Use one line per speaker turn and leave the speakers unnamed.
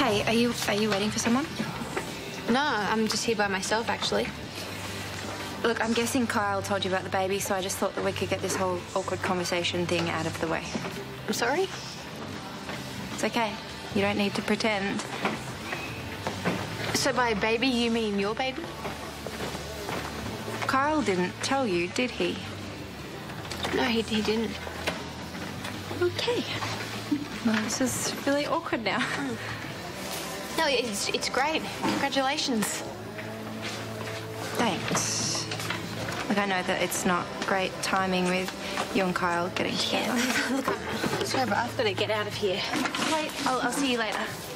Hey, are you waiting for someone?
No, I'm just here by myself, actually.
Look, I'm guessing Kyle told you about the baby, so I just thought that we could get this whole awkward conversation thing out of the way.
I'm sorry?
It's okay. You don't need to pretend.
So by baby, you mean your baby?
Kyle didn't tell you, did he?
No, he didn't.
Okay. Well, this is really awkward now.
No, it's great. Congratulations.
Thanks. Look, I know that it's not great timing with you and Kyle getting together.
Yeah. Look, sorry, but I've got to get out of here.
Wait, I'll see you later.